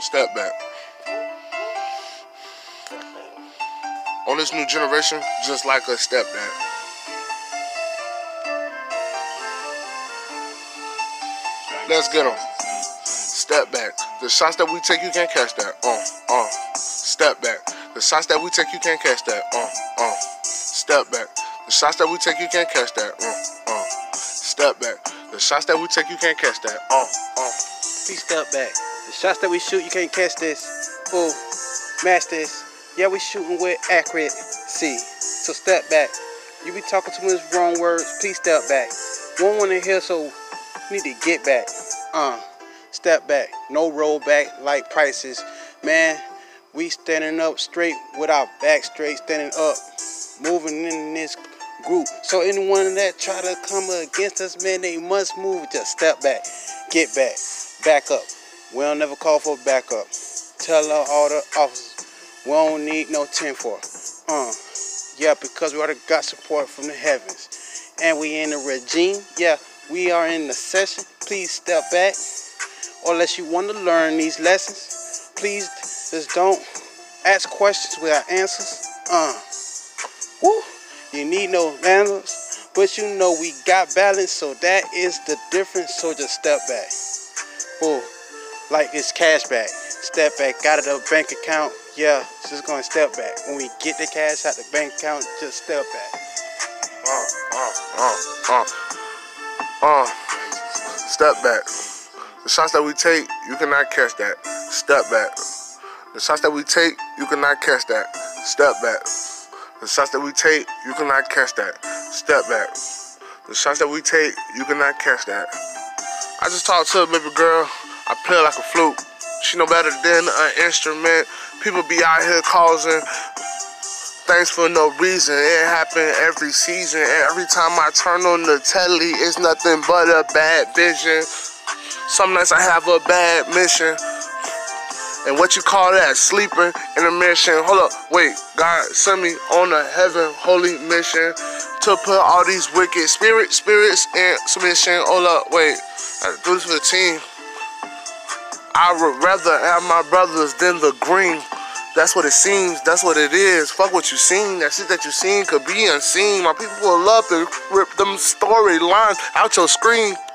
Step back. On this new generation, just like a step back. Let's get them. Step back. The shots that we take, you can't catch that. Step back. The shots that we take, you can't catch that. Step back. The shots that we take, you can't catch that. Step back. The shots that we take, you can't catch that. Please step back. The shots that we shoot, you can't catch this. Oh, match this. Yeah, we shooting with accuracy. So step back. You be talking too much wrong words. Please step back. One in here, so you need to get back. Step back. No roll back like prices. Man, we standing up straight with our back straight, standing up, moving in this group. So anyone that try to come against us, man, they must move. Just step back. Get back. Back up. We don't never call for backup. Tell all the officers we don't need no 10-4. Yeah, because we already got support from the heavens. And we in the regime. Yeah, we are in the session. Please step back. Or unless you want to learn these lessons, please just don't ask questions without answers. You need no answers, but you know we got balance, so that is the difference. So just step back. Like it's cash back. Step back, got it a bank account. Yeah, just gonna step back. When we get the cash out the bank account, just step back. Step back. The shots that we take, you cannot catch that. Step back. The shots that we take, you cannot catch that. Step back. The shots that we take, you cannot catch that. Step back. The shots that we take, you cannot catch that. I just talked to a baby girl. I play like a flute. She no better than an instrument. People be out here causing things for no reason. It happen every season. Every time I turn on the telly, it's nothing but a bad vision. Some nights I have a bad mission. And what you call that? Sleeping intermission. Hold up, wait. God sent me on a heaven holy mission to put all these wicked spirits in submission. Hold up, wait. I do this for the team. I would rather have my brothers than the green. That's what it seems. That's what it is. Fuck what you seen. That shit that you seen could be unseen. My people will love to rip them storylines out your screen.